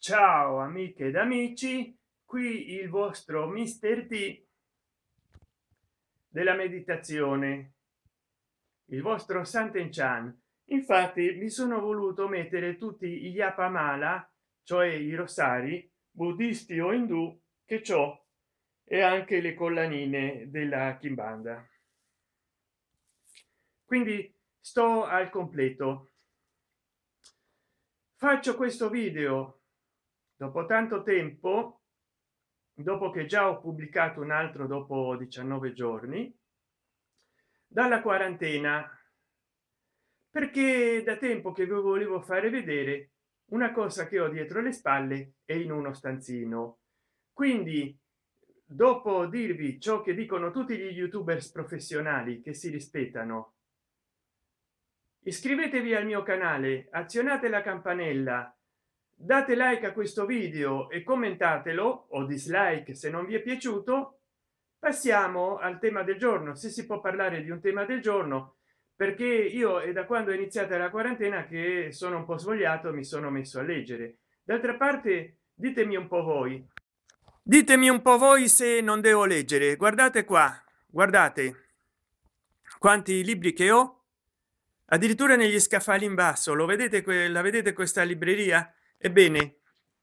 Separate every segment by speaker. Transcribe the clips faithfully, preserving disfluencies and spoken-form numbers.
Speaker 1: Ciao amiche ed amici, qui il vostro mister T della meditazione, il vostro Santen Chan. Infatti mi sono voluto mettere tutti gli yapamala, cioè i rosari buddisti o indù che ciò, e anche le collanine della Kimbanda. Quindi sto al completo. Faccio questo video dopo tanto tempo, dopo che già ho pubblicato un altro dopo diciannove giorni dalla quarantena, perché da tempo che vi volevo fare vedere una cosa che ho dietro le spalle e in uno stanzino. Quindi, dopo dirvi ciò che dicono tutti gli youtubers professionali che si rispettano, iscrivetevi al mio canale, azionate la campanella, date like a questo video e commentatelo o dislike se non vi è piaciuto. Passiamo al tema del giorno, se si può parlare di un tema del giorno, perché io è da quando è iniziata la quarantena che sono un po' svogliato, mi sono messo a leggere. D'altra parte, ditemi un po' voi, ditemi un po' voi se non devo leggere. Guardate qua, guardate quanti libri che ho, addirittura negli scaffali in basso. Lo vedete? La vedete questa libreria? Ebbene,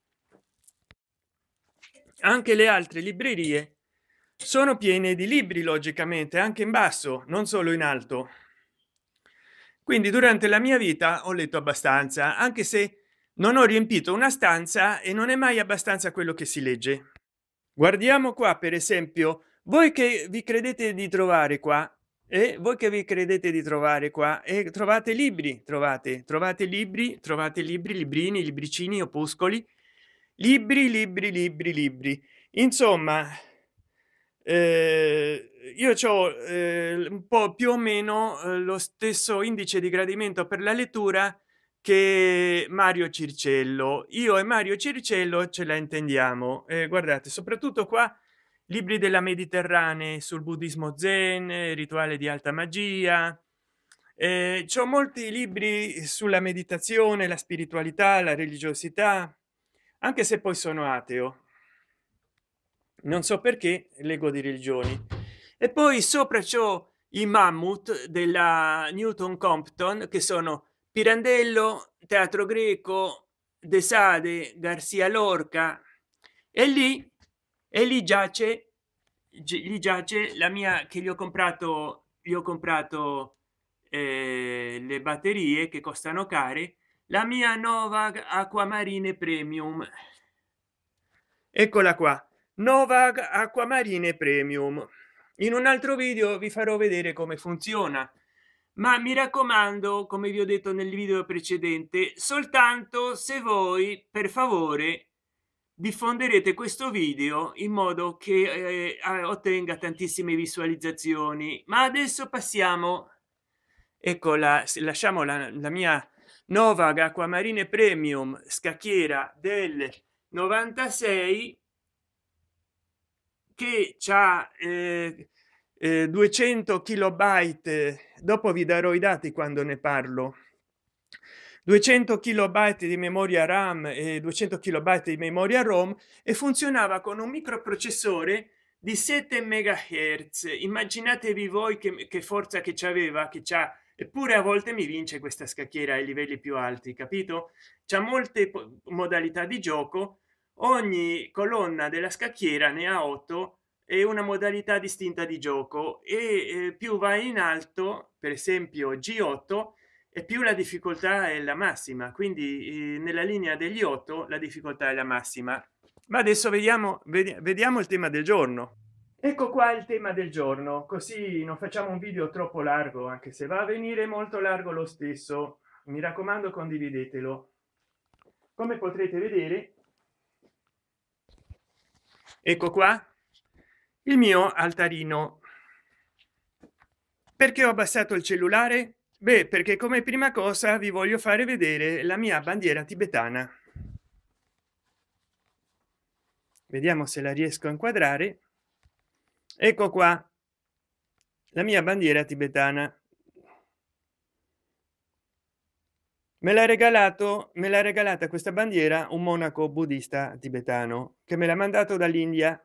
Speaker 1: anche le altre librerie sono piene di libri, logicamente anche in basso, non solo in alto. Quindi durante la mia vita ho letto abbastanza, anche se non ho riempito una stanza e non è mai abbastanza quello che si legge. Guardiamo qua, per esempio, voi che vi credete di trovare qua, e voi che vi credete di trovare qua e trovate libri, trovate trovate libri, trovate libri, librini, libricini, opuscoli, libri, libri, libri, libri. Insomma, eh, io ho eh, un po' più o meno eh, lo stesso indice di gradimento per la lettura che Mario Circello. Io e Mario Circello ce la intendiamo. Eh, guardate, soprattutto qua libri della Mediterranea sul buddismo zen, rituale di alta magia. Eh, c'ho molti libri sulla meditazione, la spiritualità, la religiosità, anche se poi sono ateo. Non so perché leggo di religioni. E poi sopra c'ho i mammut della Newton Compton, che sono Pirandello, teatro greco, De Sade, Garcia Lorca, e lì e lì giace lì giace la mia, che gli ho comprato gli ho comprato eh, le batterie che costano care, la mia Novag Acquamarine Premium. Eccola qua, Novag Acquamarine Premium. In un altro video vi farò vedere come funziona, ma mi raccomando, come vi ho detto nel video precedente, soltanto se voi per favore diffonderete questo video in modo che eh, ottenga tantissime visualizzazioni. Ma adesso passiamo, ecco la, lasciamo la, la mia Novag Acquamarine Premium scacchiera del novantasei, che c'ha eh, eh, duecento kilobyte. Dopo vi darò i dati quando ne parlo. duecento kilobyte di memoria ram e duecento kilobyte di memoria rom, e funzionava con un microprocessore di sette megahertz. Immaginatevi voi che, che forza che c'aveva, che c'ha. Eppure a volte mi vince questa scacchiera ai livelli più alti, capito? C'ha molte modalità di gioco, ogni colonna della scacchiera ne ha otto e una modalità distinta di gioco, e eh, più vai in alto, per esempio G otto, e più la difficoltà è la massima. Quindi eh, nella linea degli otto la difficoltà è la massima. Ma adesso vediamo vediamo il tema del giorno. Ecco qua il tema del giorno, così non facciamo un video troppo largo, anche se va a venire molto largo lo stesso. Mi raccomando, condividetelo. Come potrete vedere, ecco qua il mio altarino. Perché ho abbassato il cellulare? Beh, perché come prima cosa vi voglio fare vedere la mia bandiera tibetana. Vediamo se la riesco a inquadrare. Ecco qua la mia bandiera tibetana. me l'ha regalato me l'ha regalata questa bandiera un monaco buddista tibetano che me l'ha mandato dall'India,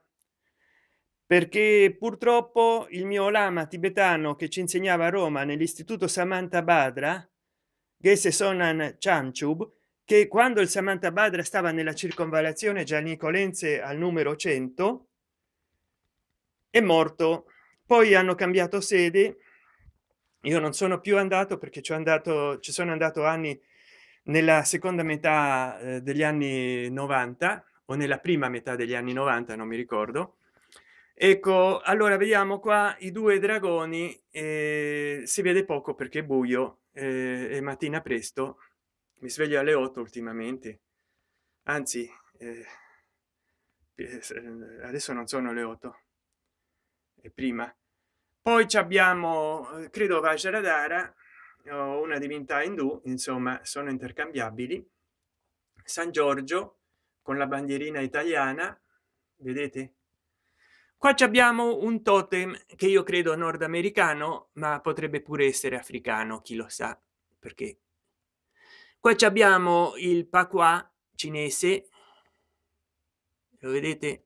Speaker 1: perché purtroppo il mio lama tibetano che ci insegnava a Roma nell'istituto Samantabhadra, Geshe Sonan Chamchub, che quando il Samantabhadra stava nella circonvallazione giannicolense al numero cento, è morto. Poi hanno cambiato sede, io non sono più andato perché ci ho andato ci sono andato anni nella seconda metà eh, degli anni novanta o nella prima metà degli anni novanta, non mi ricordo. Ecco, allora vediamo qua i due dragoni. Eh, si vede poco perché è buio, eh, è mattina presto, mi sveglio alle otto ultimamente, anzi eh, eh, adesso non sono le otto, e prima. Poi ci abbiamo eh, credo Vajradhara o una divinità indù, insomma sono intercambiabili. San Giorgio con la bandierina italiana, vedete. Qua ci abbiamo un totem che io credo nordamericano, ma potrebbe pure essere africano, chi lo sa, perché qua ci abbiamo il Pakwa cinese, lo vedete,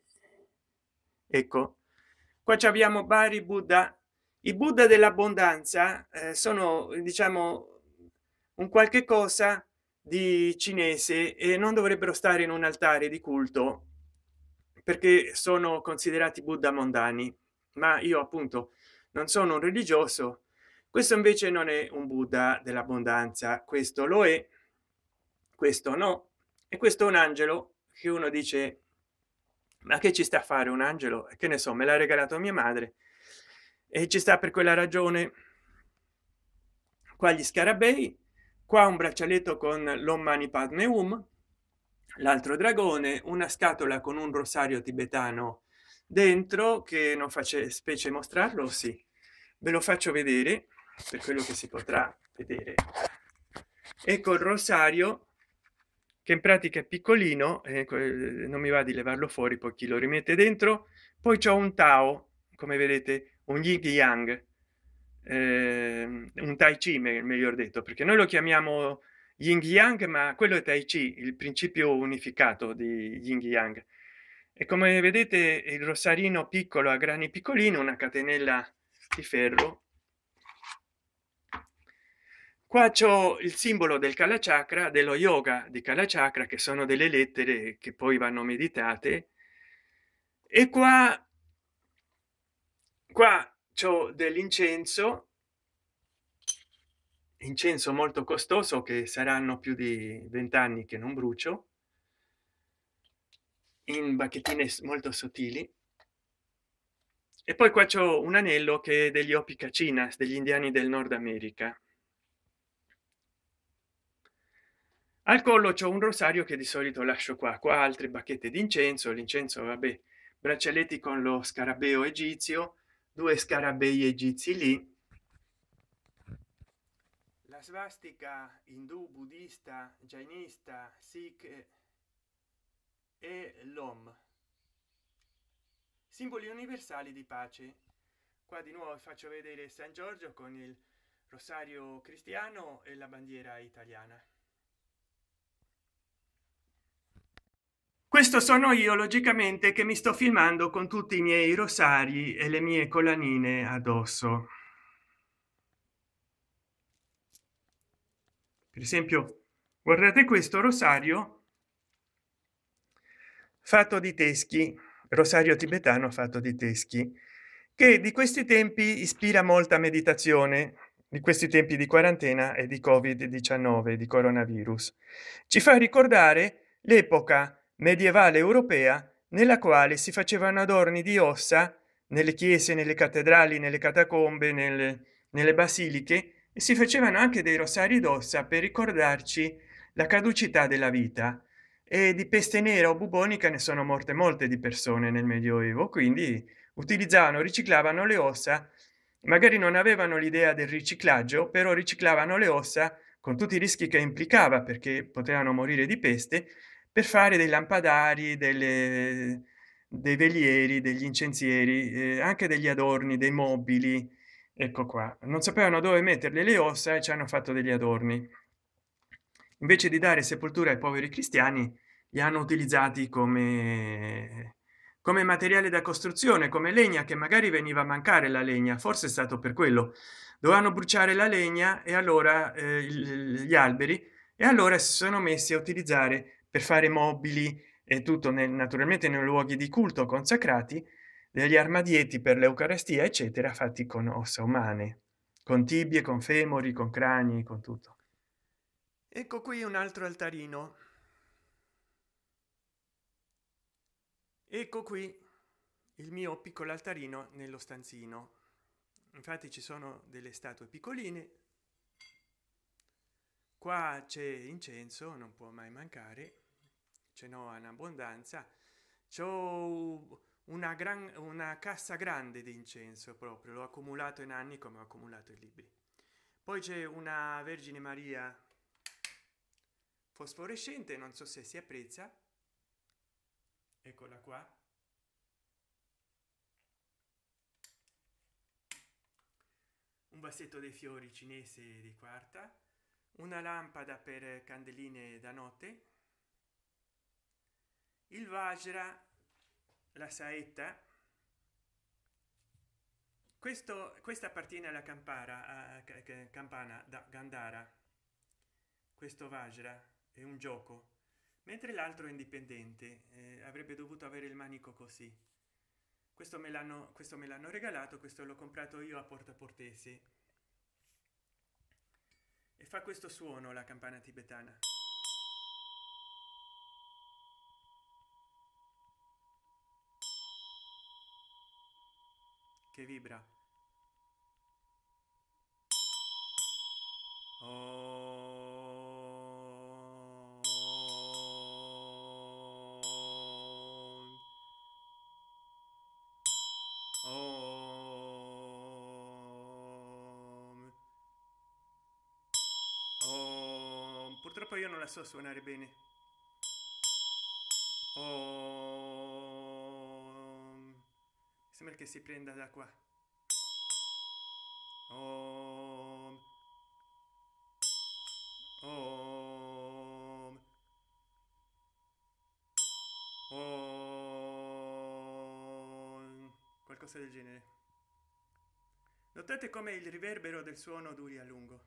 Speaker 1: ecco. Qua ci abbiamo vari Buddha. I Buddha dell'abbondanza eh, sono, diciamo, un qualche cosa di cinese e non dovrebbero stare in un altare di culto perché sono considerati Buddha mondani, ma io appunto non sono un religioso. Questo invece non è un Buddha dell'abbondanza, questo lo è, questo no, e questo è un angelo che uno dice ma che ci sta a fare un angelo, che ne so, me l'ha regalato mia madre e ci sta per quella ragione. Qua gli scarabei, qua un braccialetto con l'Om Mani Padme Hum, l'altro dragone, una scatola con un rosario tibetano dentro che non face specie mostrarlo, sì, ve lo faccio vedere per quello che si potrà vedere. Ecco il rosario che in pratica è piccolino, eh, non mi va di levarlo fuori, poi chi lo rimette dentro. Poi c'ho un Tao, come vedete, un yin yang, eh, un tai chi meglio detto, perché noi lo chiamiamo yin yang, ma quello è tai chi, il principio unificato di yin yang. E come vedete il rosarino piccolo a grani piccolino, una catenella di ferro. Qua c'ho il simbolo del Kala Chakra, dello yoga di Kala Chakra, che sono delle lettere che poi vanno meditate. E qua qua c'ho dell'incenso, incenso molto costoso che saranno più di venti anni che non brucio, in bacchettine molto sottili. E poi qua c'ho un anello che è degli Hopi Cachinas, degli indiani del Nord America. Al collo c'ho un rosario che di solito lascio qua, qua altre bacchette di incenso, l'incenso vabbè, braccialetti con lo scarabeo egizio, due scarabei egizi lì, la svastica indù, buddista, jainista, sikh e l'om, simboli universali di pace. Qua di nuovo faccio vedere San Giorgio con il rosario cristiano e la bandiera italiana. Questo sono io logicamente che mi sto filmando con tutti i miei rosari e le mie collanine addosso. Per esempio, guardate questo rosario fatto di teschi, rosario tibetano fatto di teschi, che di questi tempi ispira molta meditazione, di questi tempi di quarantena e di covid diciannove, di coronavirus. Ci fa ricordare l'epoca medievale europea nella quale si facevano adorni di ossa nelle chiese, nelle cattedrali, nelle catacombe, nelle, nelle basiliche, e si facevano anche dei rosari d'ossa per ricordarci la caducità della vita. E di peste nera o bubonica ne sono morte molte di persone nel medioevo, quindi utilizzavano, riciclavano le ossa, magari non avevano l'idea del riciclaggio, però riciclavano le ossa con tutti i rischi che implicava, perché potevano morire di peste, per fare dei lampadari, delle, dei velieri, degli incensieri, eh, anche degli adorni, dei mobili. Ecco qua, non sapevano dove metterle le ossa e ci hanno fatto degli adorni. invece di dare sepoltura ai poveri cristiani li hanno utilizzati come come materiale da costruzione, come legna, che magari veniva a mancare la legna, forse è stato per quello dovevano bruciare la legna e allora eh, il- gli alberi, e allora si sono messi a utilizzare per fare mobili e tutto nel, naturalmente nei luoghi di culto consacrati, degli armadietti per l'eucaristia eccetera, fatti con ossa umane, con tibie, con femori, con crani, con tutto. Ecco qui un altro altarino, ecco qui il mio piccolo altarino nello stanzino. Infatti ci sono delle statue piccoline, qua c'è incenso, non può mai mancare, ce n'ho in abbondanza, c'ho una gran una cassa grande di incenso, proprio l'ho accumulato in anni come ho accumulato i libri. Poi c'è una Vergine Maria fosforescente, non so se si apprezza, eccola qua, un vasetto dei fiori cinese di quarta, una lampada per candeline da notte, il vajra, la saetta. Questo questa appartiene alla campara a campana da Gandhara, questo vajra è un gioco, mentre l'altro è indipendente, eh, avrebbe dovuto avere il manico così. Questo me l'hanno questo me l'hanno regalato, questo l'ho comprato io a Porta Portese e fa questo suono la campana tibetana, che vibra. Oh, oh, oh. Purtroppo io non la so suonare bene. Oh, sembra che si prenda da qua. Oh, oh, oh, qualcosa del genere. Notate come il riverbero del suono duri a lungo.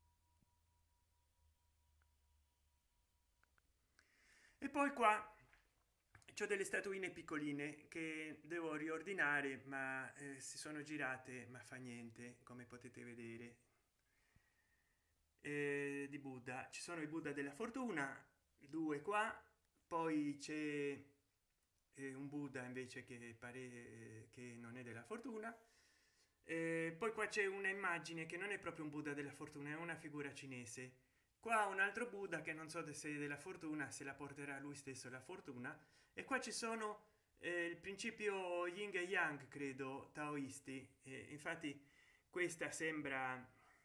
Speaker 1: E poi qua c'ho delle statuine piccoline che devo riordinare, ma eh, si sono girate, ma fa niente, come potete vedere. Eh, di Buddha ci sono i Buddha della fortuna, due qua, poi c'è eh, un Buddha invece che pare eh, che non è della fortuna, eh, poi qua c'è una immagine che non è proprio un Buddha della fortuna, è una figura cinese. Qua un altro Buddha che non so se è della fortuna, se la porterà lui stesso la fortuna, e qua ci sono eh, il principio yin e yang, credo taoisti, eh, infatti questa sembra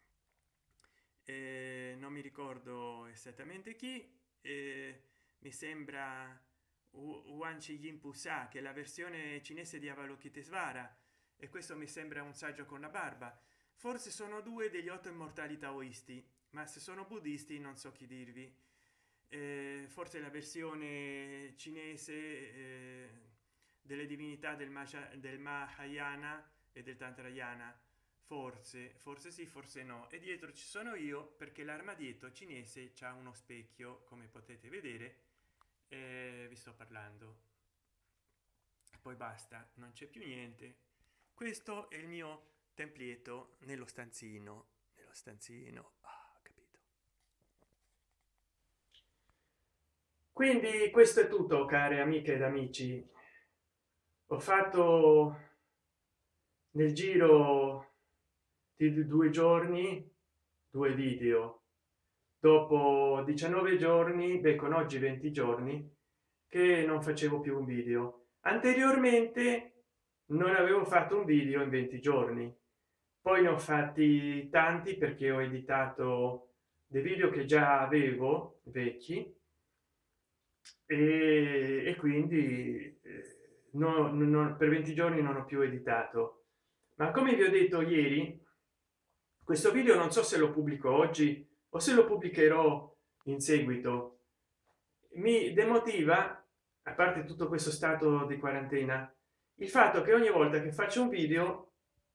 Speaker 1: eh, non mi ricordo esattamente chi, eh, mi sembra Wan Chi Yin Pusa, che è la versione cinese di Avalokitesvara, e questo mi sembra un saggio con la barba. Forse sono due degli otto immortali taoisti, ma se sono buddisti non so chi dirvi. Eh, forse la versione cinese eh, delle divinità del, Maja, del Mahayana e del Tantrayana, forse forse sì, forse no. E dietro ci sono io, perché l'armadietto cinese c'ha uno specchio, come potete vedere, eh, vi sto parlando. E poi basta, non c'è più niente. Questo è il mio templietto nello stanzino, nello stanzino. Ah, capito. Quindi questo è tutto, care amiche ed amici. Ho fatto nel giro di due giorni due video, dopo diciannove giorni, beh, con oggi venti giorni che non facevo più un video. Anteriormente non avevo fatto un video in venti giorni, poi ne ho fatti tanti perché ho editato dei video che già avevo vecchi, e, e quindi eh, no, no, per venti giorni non ho più editato. Ma come vi ho detto ieri, questo video non so se lo pubblico oggi o se lo pubblicherò in seguito. Mi demotiva, a parte tutto questo stato di quarantena, il fatto che ogni volta che faccio un video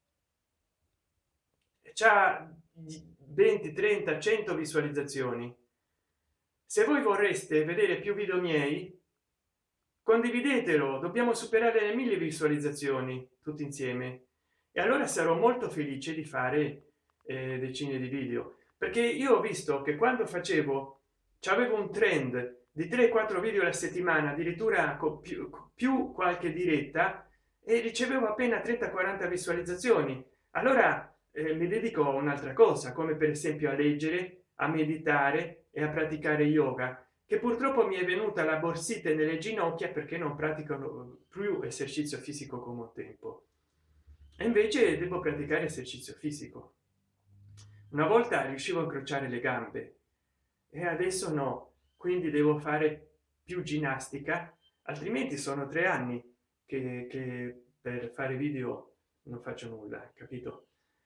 Speaker 1: c'ha venti trenta cento visualizzazioni. Se voi vorreste vedere più video miei, condividetelo, dobbiamo superare le mille visualizzazioni tutti insieme, e allora sarò molto felice di fare eh, decine di video, perché io ho visto che quando facevo c'avevo un trend di tre quattro video alla settimana, addirittura con più, più qualche diretta, e ricevevo appena trenta quaranta visualizzazioni. Allora eh, mi dedico a un'altra cosa, come per esempio a leggere, a meditare e a praticare yoga, che purtroppo mi è venuta la borsite nelle ginocchia perché non praticano più esercizio fisico come un tempo, e invece devo praticare esercizio fisico. Una volta riuscivo a incrociare le gambe e adesso no, quindi devo fare più ginnastica, altrimenti sono tre anni che, che per fare video non faccio nulla, capito?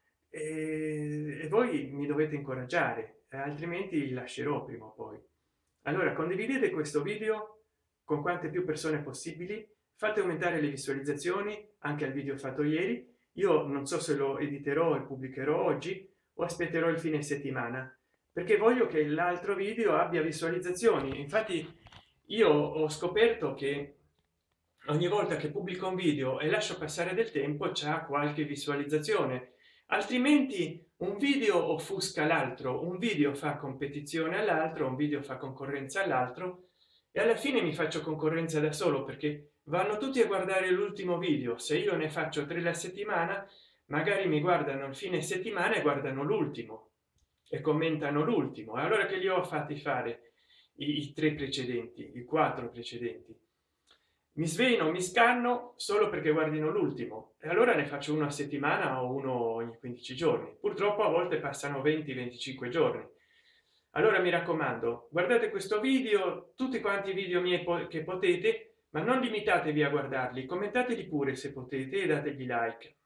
Speaker 1: E, e voi mi dovete incoraggiare, altrimenti lascerò prima o poi. Allora condividete questo video con quante più persone possibili, fate aumentare le visualizzazioni anche al video fatto ieri. Io non so se lo editerò e pubblicherò oggi o aspetterò il fine settimana, perché voglio che l'altro video abbia visualizzazioni. Infatti io ho scoperto che ogni volta che pubblico un video e lascio passare del tempo c'è qualche visualizzazione, altrimenti un video offusca l'altro, un video fa competizione all'altro, un video fa concorrenza all'altro, e alla fine mi faccio concorrenza da solo, perché vanno tutti a guardare l'ultimo video. Se io ne faccio tre la settimana, magari mi guardano il fine settimana e guardano l'ultimo e commentano l'ultimo. Allora che li ho fatti fare i, i tre precedenti, i quattro precedenti? Mi sveno, mi scanno solo perché guardino l'ultimo, e allora ne faccio uno a settimana o uno ogni quindici giorni. Purtroppo a volte passano venti venticinque giorni. Allora mi raccomando, guardate questo video, tutti quanti i video miei che potete, ma non limitatevi a guardarli, commentateli pure se potete e dategli like.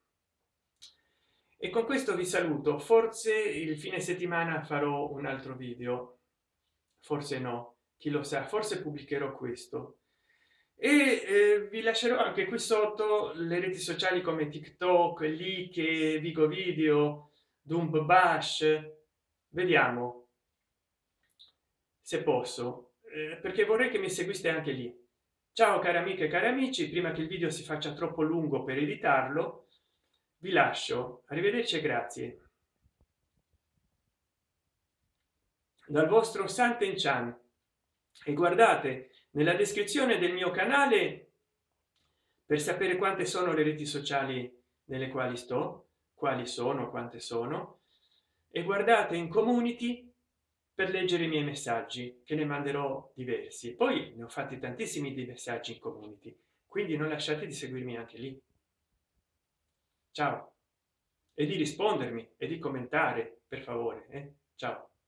Speaker 1: E con questo vi saluto. Forse il fine settimana farò un altro video, forse no, chi lo sa, forse pubblicherò questo. E eh, vi lascerò anche qui sotto le reti sociali come TikTok, Like, Vigo Video, Dump Bash. Vediamo se posso, eh, perché vorrei che mi seguiste anche lì. Ciao cari amiche e cari amici, prima che il video si faccia troppo lungo per editarlo, vi lascio. Arrivederci e grazie. Dal vostro Santen Chan. E guardate nella descrizione del mio canale per sapere quante sono le reti sociali nelle quali sto, quali sono, quante sono, e guardate in community per leggere i miei messaggi, che ne manderò diversi. Poi ne ho fatti tantissimi di messaggi in community, quindi non lasciate di seguirmi anche lì. Ciao, e di rispondermi e di commentare, per favore, eh? Ciao.